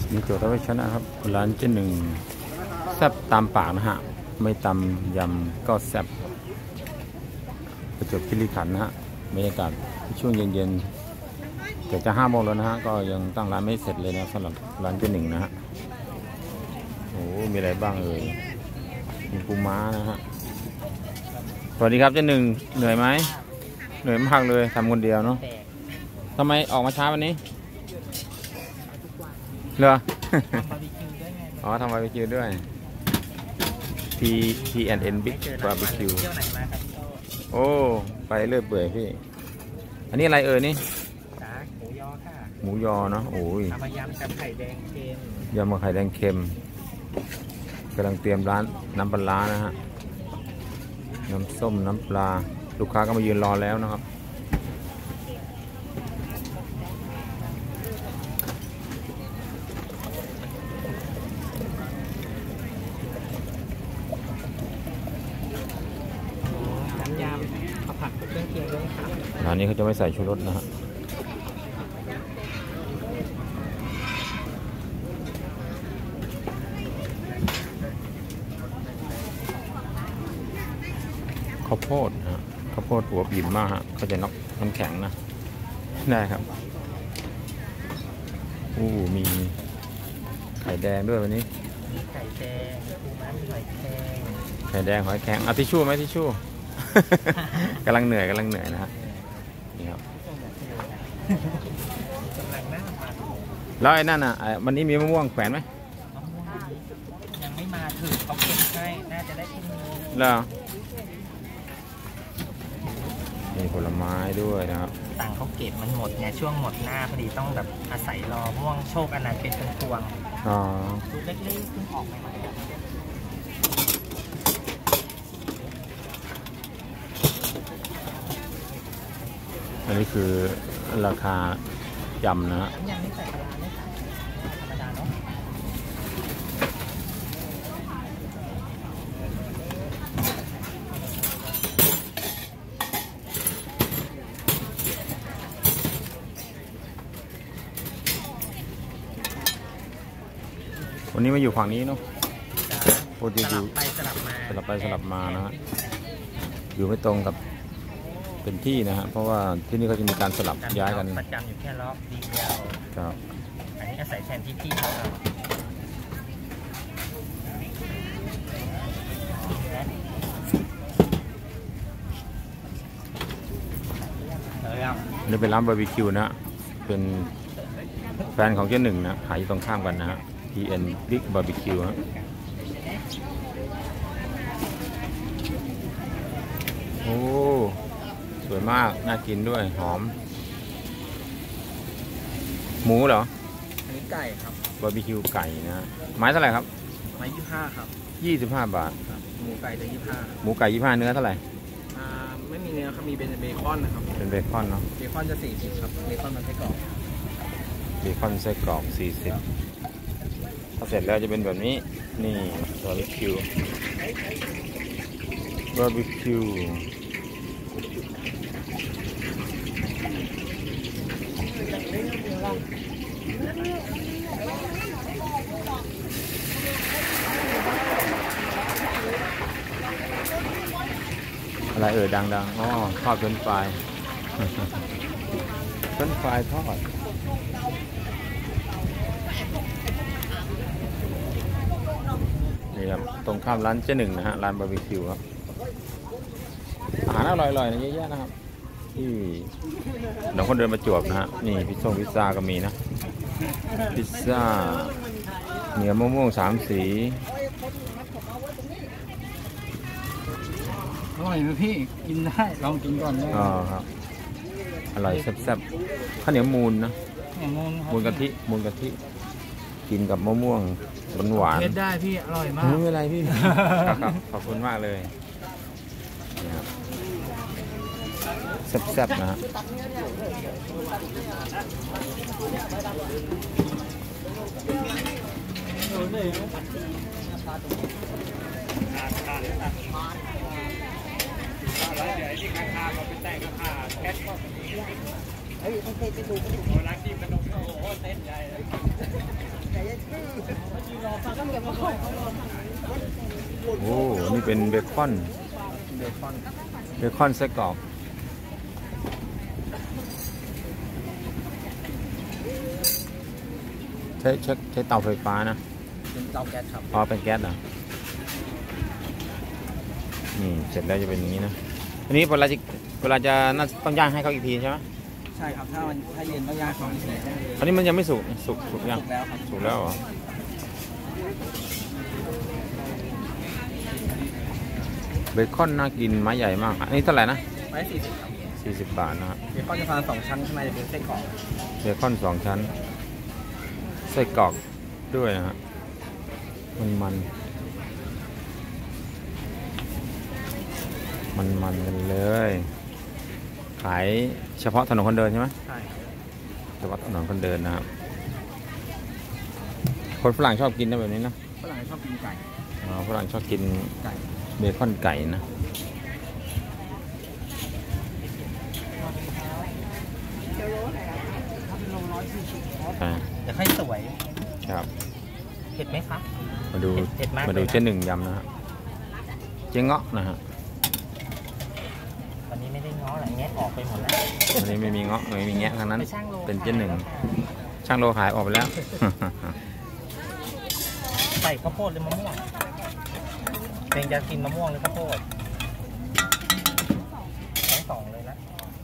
มีตัวรับไว้ชนะครับร้านเจ๊หนึ่งแซ่บตามปากนะฮะไม่ตำยำก็แซ่บประจวบคีรีขันธ์นะฮะบรรยากาศช่วงเย็นๆแต่จะ5 โมงแล้วนะฮะก็ยังตั้งร้านไม่เสร็จเลยนะสำหรับร้านเจ๊หนึ่งนะฮะโอ้มีอะไรบ้างมีปูม้านะฮะสวัสดีครับเจ๊หนึ่งเหนื่อยไหมเหนื่อยมากเลยทำคนเดียวเนาะทำไมออกมาช้าวันนี้เหรอ อ๋อทำบาร์บีคิวด้วย PNN Big Barbecue โอ้ไปเรื่อยเปื่อยพี่อันนี้อะไรนี่หมูยอค่ะหมูยอเนาะโอ้ยทำมายำกับไข่แดงเค็มยำกับไข่แดงเค็มกำลังเตรียมร้านน้ำปลานะฮะน้ำส้มน้ำปลาลูกค้าก็มายืนรอแล้วนะครับผักเครื่องเคียงด้วยครับร้านนี้เขาจะไม่ใส่ชูรสนะฮะข้าวโพดนะฮะข้าวโพดหัวบิ่มมากฮะเขาจะน็อกน้ำแข็งนะได้ครับมีไข่แดงด้วยวันนี้ไข่แดงปูม้าหอยแครงไข่แดงหอยแครงเอาทิชชู่ไหมทิชชู่ กำลังเหนื่อยนะฮะนี่ครับแล้วไอ้นั่นอ่ะวันนี้มีมะม่วงแขวนไหมยังไม่มาถึงเขาเก็บให้น่าจะได้ที่มือแล้วมีผลไม้ด้วยนะครับต่างเขาเก็บมันหมดไงช่วงหมดหน้าพอดีต้องแบบอาศัยรอม่วงโชคอนันต์เป็นพวงดูเล็กๆเพิ่งออกใหม่ๆอันนี้คือราคายำนะฮะยังไม่ใส่ปลาเลยค่ะธรรมดาเนาะวันนี้มาอยู่ฝั่งนี้เนาะโปรตีอยู่สลับไปสลับมานะฮะอยู่ไม่ตรงกับเป็นที่นะฮะเพราะว่าที่นี่เขาจะมีการสลับย้ายกันประจำอยู่แค่รอบเดียวครับอันนี้อาศัยแทนที่ครับนี่เป็นร้านบาร์บีคิวนะเป็นแฟนของเจ๊หนึ่งนะขายอยู่ตรงข้ามกันนะฮะ PN Big Barbecue ฮะโอ้สวยมากน่ากินด้วยหอมหมูเหรออันนี้ไก่ครับบาร์บีคิวไก่นะไม้เท่าไหร่ครับไม้25ครับ 25 บาทหมูไก่จะ25 หมูไก่25เนื้อเท่าไหร่ไม่มีเนื้อครับมีเป็นเบคอนนะครับเป็นเบคอนเนาะเบคอนจะ40ครับเบคอนมันไส้กรอกเบคอนไส้กรอก40พอเสร็จแล้วจะเป็นแบบนี้นี่บาร์บีคิวอะไรดังอ๋อทอดเป็นไฟเป็นไฟทอดนี่ครับตรงข้ามร้านเจ๊หนึ่งนะฮะร้านบาร์บีคิวครับอาหารอร่อยๆนะเยอะแยะนะครับที่น้องคนเดินมาจวบนะฮะนี่พิซซ่าก็มีนะพิซซ่าเหนียวมะม่วง3 สีอร่อยไหมพี่กินได้ลองกินก่อนอ๋อครับอร่อยแซ่บๆข้าวเหนียวมูนนะมูนกะทิกินกับมะม่วงหวานเทสได้พี่อร่อยมากไม่เป็นไรพี่ครับขอบคุณมากเลยแซ่บๆนะฮะเฮ้ยต้องเทไปดูรักที่มันโอ้โหเต้นใหญ่เลยโอ้นี่เป็นเบคอนไส้กรอกใช้เตาไฟฟ้านะเป็นเตาแก๊สครับอ๋อเป็นแก๊สเหรอนี่เสร็จแล้วจะเป็นอย่างนี้นะอันนี้เวลาจะน่าต้องย่างให้เขาอีกทีใช่ไหมใช่ครับถ้าเย็นต้องย่าง2 นาทีอันนี้มันยังไม่สุกยังแล้วครับสุกแล้วเหรอเบคอนน่ากินไม้ใหญ่มากอันนี้เท่าไหร่นะไม้40 ครับ 40 บาทนะครับเบคอนจะทาน2 ชั้นข้างในจะเป็นไส้กรอกเบคอน2 ชั้นไส้กรอกด้วยนะฮะมันกันเลยขายเฉพาะถนนคนเดินใช่ไหมใช่เฉพาะถนนคนเดินนะครับคนฝรั่งชอบกินนะแบบนี้นะฝรั่งชอบกินไก่อ๋อฝรั่งชอบกินไก่เบคอนไก่นะเดี๋ยวค่อยสวยครับเผ็ดไหมครับมาดูเจ๊หนึ่งยำนะฮะเจ๊เงาะนะฮะวันนี้ไม่ได้เงาะอะไรแงะออกไปหมดแล้ววันนี้ไม่มีเงาะไม่มีแงะทั้งนั้นเป็นเจ๊หนึ่งช่างโลขายออกไปแล้วใส่ข้าวโพดหรือมะม่วงเองจะกินมะม่วงหรือข้าวโพดทั้งสองเลยนะ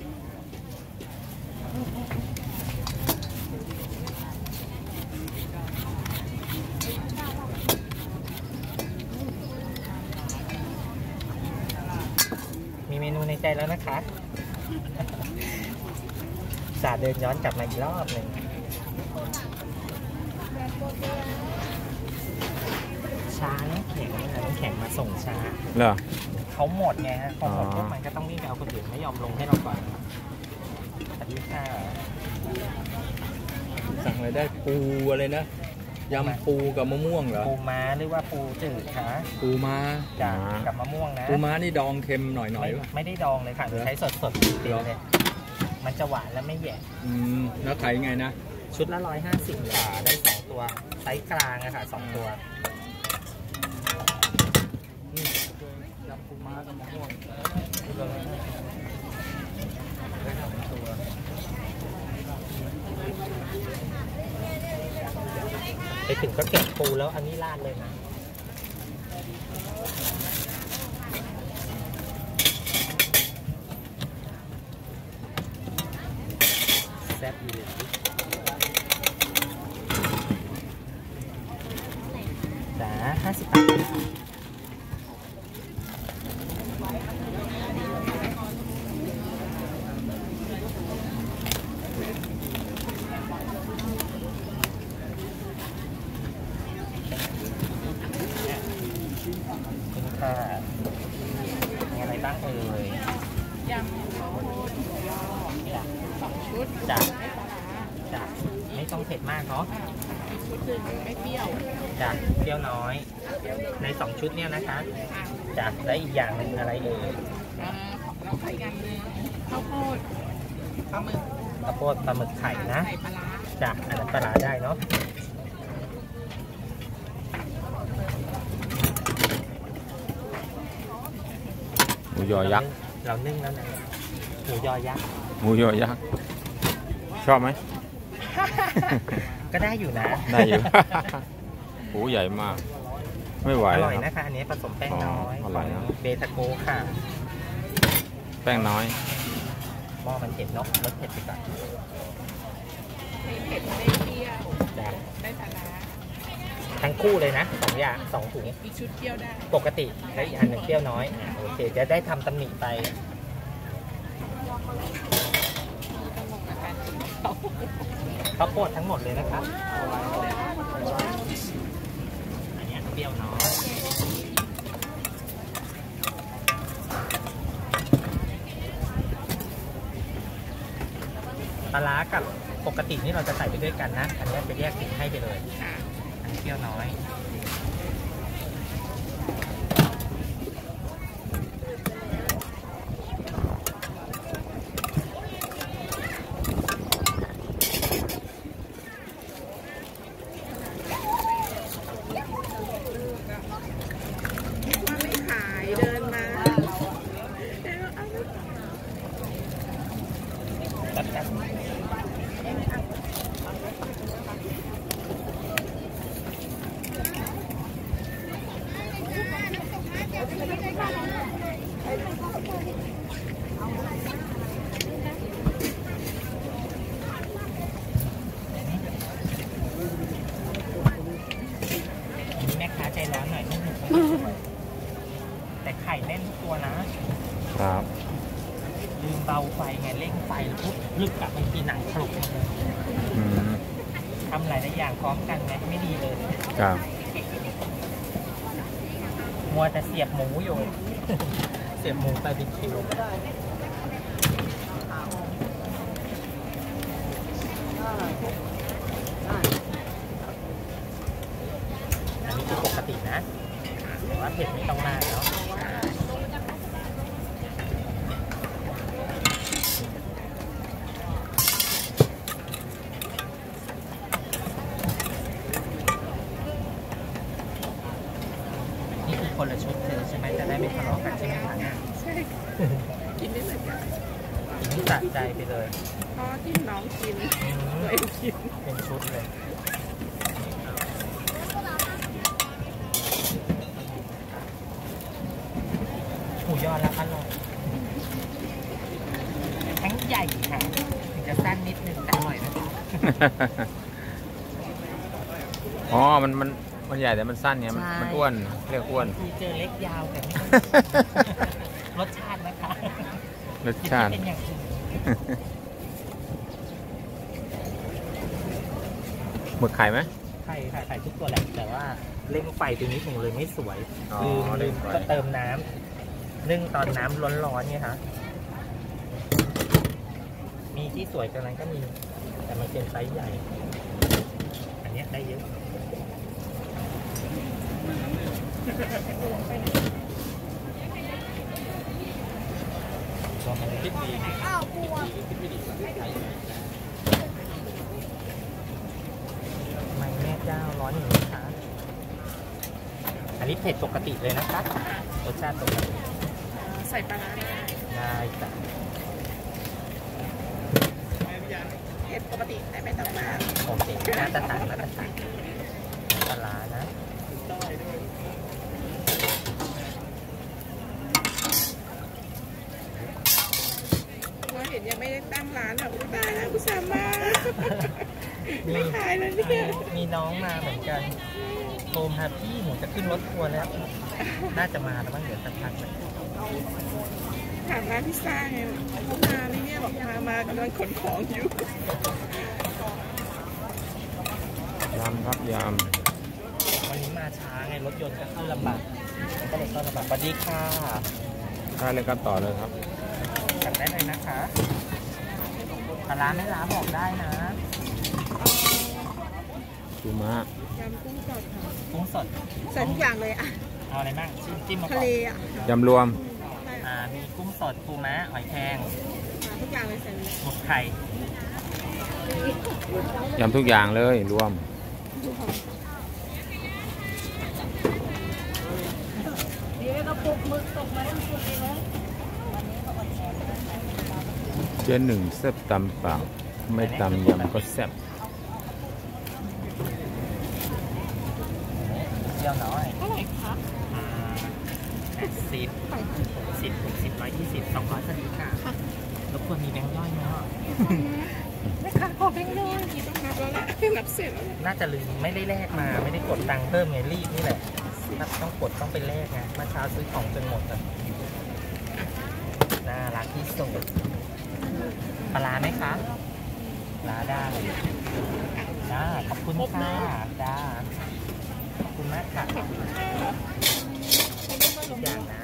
มีเมนูในใจแล้วนะคะสาเดินย้อนกลับมาอีกรอบหนึ่งช้าน้ำแข็งน้ำแข็งมาส่งช้าเหรอเขาหมดไงฮะพอหมดพวกมันก็ต้องวิ่งไปเอาคนอื่นไม่ยอมลงให้เราก่อนสวัสดีค่ะสั่งอะไรได้ปูอะไรนะยำปูกับมะม่วงเหรอปูม้าหรือว่าปูจืดคะปูม้ากับมะม่วงนะปูม้านี่ดองเค็มหน่อยไม่ได้ดองเลยค่ะใช้สดเดียวเลยมันจะหวานและไม่แย่แล้วขายไงนะชุดละ150 บาทได้2 ตัวไซส์กลางอะค่ะ2 ตัวยำปูม้ากับมะม่วงไปถึงก็เก็บปูแล้วอันนี้ราดเลยนะแซ่บดีเลยจ้า50 บาทมีอะไรบ้างเอ่ยยำข้าวโพดหมูยอ2 ชุดจ้ะไม่ต้องเผ็ดมากเนาะชุดหนึ่งไม่เปรี้ยวจ้ะเปรี้ยวน้อยใน2 ชุดเนี่ยนะคะจ้ะและอีกอย่างหนึ่งอะไรเอ่ยอีกอย่างนึงข้าวโพดปลาหมึกไข่นะจ้ะอันนั้นปลาได้เนาะหมูยอยักษ์เรานึ่งแล้วนะหมูยอยักษ์ชอบไหมก็ได้อยู่นะได้อยู่ หูใหญ่มากไม่ไหวอร่อยนะคะอันนี้ผสมแป้งน้อยอร่อยนะเบตาโกค่ะแป้งน้อยหม้อมันเผ็ดเนาะรสเผ็ดไปก่อนไม่เผ็ดไม่เปรี้ยวได้ปลาร้าทั้งคู่เลยนะ2 อย่าง2 ถุงอีกชุดเปรี้ยวได้ปกติและอีกอันหนึ่งเปรี้ยวน้อยโอเคจะได้ทำตำหนิไปข้าวโพดทั้งหมดเลยนะครับอันนี้เปรี้ยวน้อยปลาร้ากับปกตินี่เราจะใส่ไปด้วยกันนะอันนี้จะแยกสิ่งให้ไปเลยอันนี้เปรี้ยวน้อยลึกกับบางทีหนังคลุกทำหลายอย่างพร้อมกันไงไม่ดีเลยครับมัวแต่เสียบหมูอยู่ เสียบหมูบาร์บีคิวอันนี้คือปกตินะแต่ว่าเผ็ดไม่ต้องมากเนาะนี่คือคนละชุดเธอใช่ไหมจะได้ไม่ทะเลาะกันใช่ไหมคะใช่กินไม่เหมือนกันกินที่สะใจไปเลยเพราะที่น้องกินตัวเองกินเป็นชุดเลยหมูยอแล้วอร่อยทั้งใหญ่ค่ะถึงจะสั้นนิดนึงแต่อร่อยนะคะอ๋อมันใหญ่แต่มันสั้นไงมันอ้วนเรียกอ้วนทีเจอเล็กยาวแต่ไม่ รสชาตินะคะรสชาติเป็นอย่างอื่นหมึกไข่ไหมไข่ทุกตัวแหละแต่ว่าเร่งไฟไปนิดหนึ่งเลยไม่สวยอ๋อลืมเร่งไฟก็เติมน้ำนึ่งตอนน้ำร้อนๆไงคะมีที่สวยกว่านั้นก็มีแต่มันเป็นไซส์ใหญ่ อันเนี้ยได้เยอะลองมาเลยคิดดีไม่แม่เจ้าร้อนอย่างนี้คะอันนี้เผ็ดปกติเลยนะคะรสชาติปกติใส่ปลาร้าได้ได้จ้ะเผ็ดปกติแต่ไม่ต้องมากโอเคน่าจะตักปลาร้านะเราเห็นยังไม่ได้ตั้งร้านอ่ะตายแล้วกุศลมาไม่ขายแล้วเนี่ยมีน้องมาเหมือนกันโทรมาพี่หนูจะขึ้นรถทัวร์แล้ว น่าจะมาแล้วบ้างเดี๋ยวสักพักนะถามร้านพิซซ่าไงเขามาไหมเนี่ยบอกมากำลังขนของอยู่ยำครับยวันนี้มาช้าไงรถยนต์ก็เข้าลำบากมันก็เลยเข้าลำบากสวัสดีค่ะำได้เลยครับต่อเลยครับสั่งได้เลยนะคะปลาร้าไม่ล้าบอกได้นะปูม้ายำกุ้งสดค่ะกุ้งสดใส่ทุกอย่างเลยอ่ะเอาอะไรบ้างจิ้มมาทะก่อนเลอ่ะยำรวมมีกุ้งสดปูม้าหอยแครงทุกอย่างเลยใส่เลยหมกไข่ยำทุกอย่างเลยรวมเจ๊หนึ่งแซ่บตำเปล่าไม่ตำยำก็แซ่บเจียวน้อยเท่าไหร่คะ 80 60 120 200สวัสดีค่ะรบกวนมีแบงค์ย่อยไหมอ่ะแม่ค้าขอแบงค์ย่อยกี่ต้องนับแล้วแหละนับเสร็จแล้วน่าจะลืมไม่ได้แลกมาไม่ได้กดตังค์เพิ่มไงรีบนี่แหละถ้าต้องกดต้องไปแลกไงเมื่อเช้าซื้อของจนหมดอ่ะน่ารักที่สุดปลาร้าไหมคะปลาได้ขอบคุณค่ะจ้าขอบคุณมากค่ะทุกอย่างนะ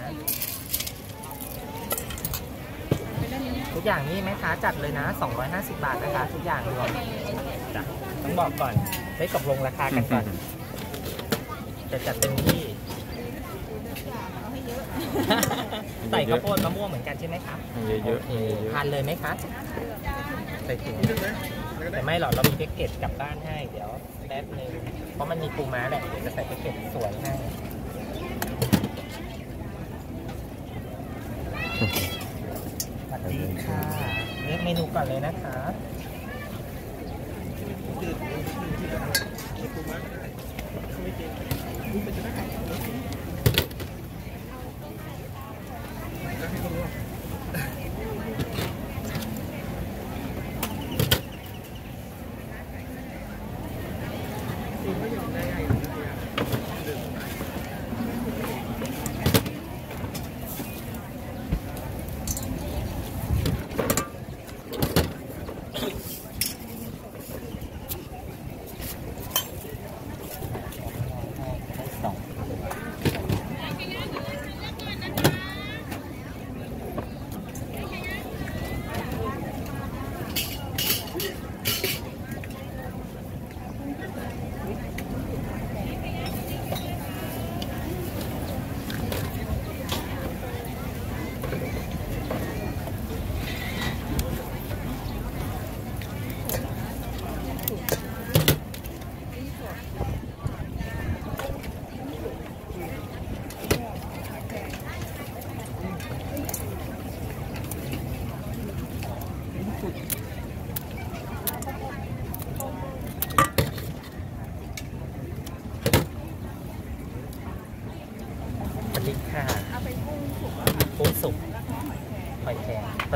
ทุกอย่างนี่ไหมคะจัดเลยนะ250 บาทนะคะทุกอย่างรวมจ้ะต้องบอกก่อนได้ตกลงราคากันก่อนจะจัดเต็มที่ใส่ข้าวโพดมะม่วงเหมือนกันใช่ไหมคะเยอะๆทานเลยไหมคะใส่ถุงแต่ไม่หรอกเรามีแพ็กเกจกลับบ้านให้เดี๋ยวแป๊บนึงเพราะมันมีปูม้าแหละเดี๋ยวจะใส่แพ็กเกจสวยให้สวัสดีค่ะเลือกเมนูก่อนเลยนะคะ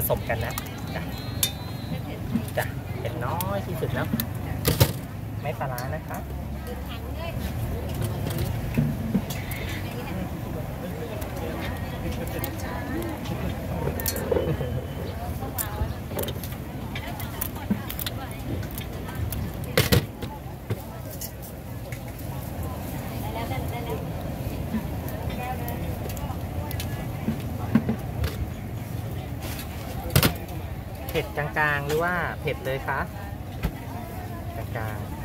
สมกันนะจ้ะเผ็ดน้อยที่สุดแล้วไม่ปลาร้านะคะเผ็ดกลางๆหรือว่าเผ็ดเลยคะกลางๆ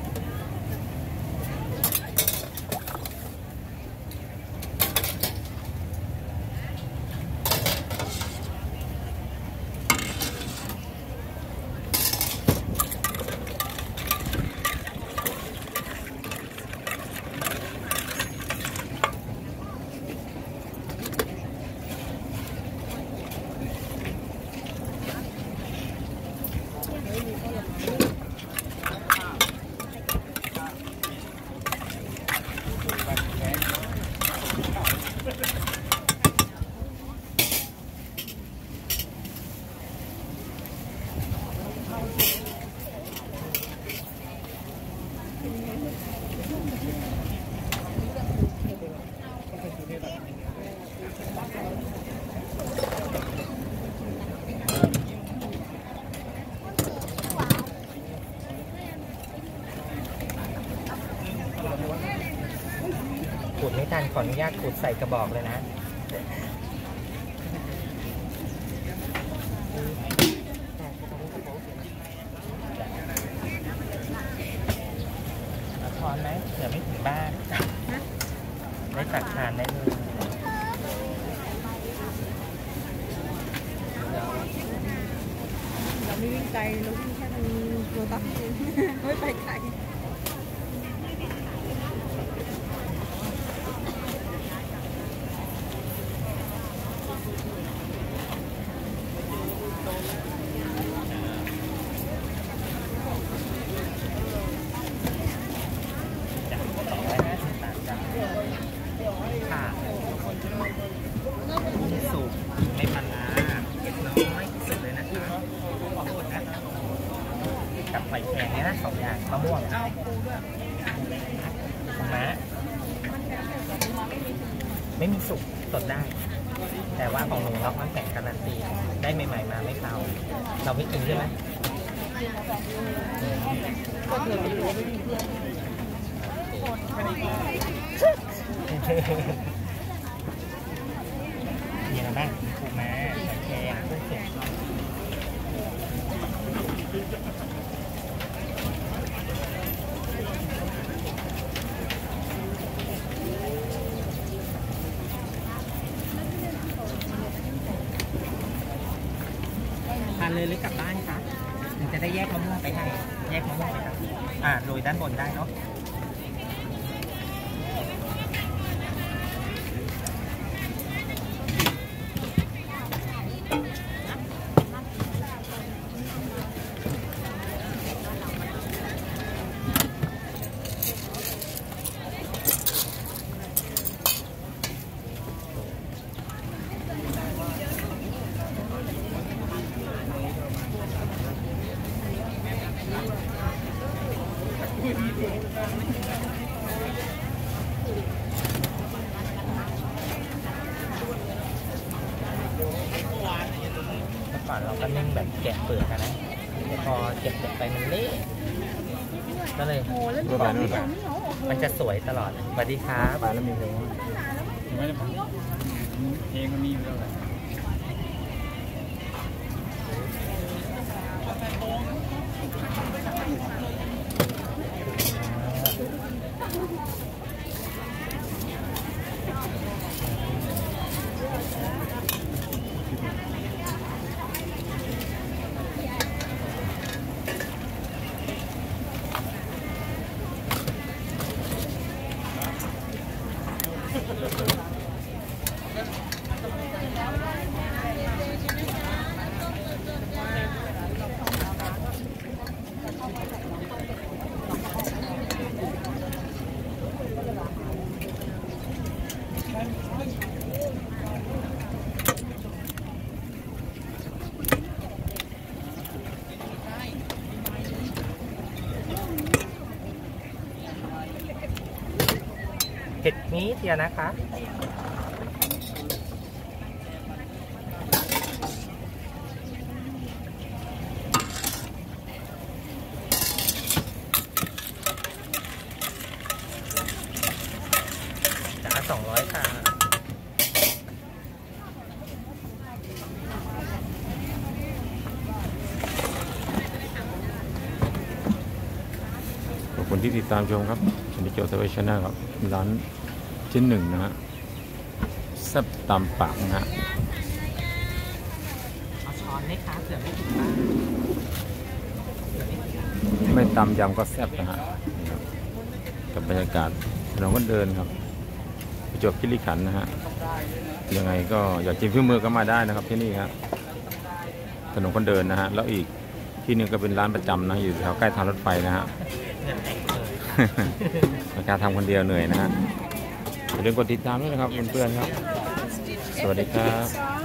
ขูดไม่ทันขออนุญาตขูดใส่กระบอกเลยนะทอนไหมเดี๋ยวไม่ถึงบ้านได้ตักทานได้เลยเราไม่วิ่งไกลเราวิ่งแค่ตรงโลตัสเองไม่ไปไกลสุกไม่ปลาร้าเผ็ดน้อยที่สุดเลยนะคะกับไข่แข็งเนี่ยนะ2 อย่างมะม่วงมะไม่มีสุกสดได้ แต่ว่าของหนูล็อกน้ำแข็งการันตีได้ใหม่ๆมาไม่เตาเราไม่กินใช่ไหมมีอะไรบ้างปูม้าไข่แข็งกุ้งสดทานเลยหรือกลับบ้านคะมันจะได้แยกมะม่วงไปให้แยกมะม่วงไปครับโรยด้านบนได้เนาะก่อนเราก็นึ่งแบบแกะเปลือกนะแต่พอเก็บไปมันเละก็เลยมันจะสวยตลอดสวัสดีครับไปแล้วมีเพลงไม่ได้เพลงมันมีอยู่แล้วแหละผ็ดนี้เดียวนะคะ200 ค่ะขอบคุณที่ติดตามชมครับชันดิโจทวีชแนลครับร้านชิ้นหนึ่งนะฮะแซ่บตามปากนะฮะเอาช้อนไหมคะเผื่อไม่ถึงบ้านไม่ตำยำก็แซ่บนะฮะนี่ครับกับบรรยากาศถนนคนเดินครับประจวบคีรีขันธ์นะฮะยังไงก็อยากกินฝีมือก็มาได้นะครับที่นี่ครับถนนคนเดินนะฮะแล้วอีกที่นึงก็เป็นร้านประจำนะอยู่แถวใกล้ทางรถไฟนะฮะ ในการทำคนเดียวเหนื่อยนะฮะอย่าลืมกดติดตามด้วยนะครับเพื่อนๆครับสวัสดีครับ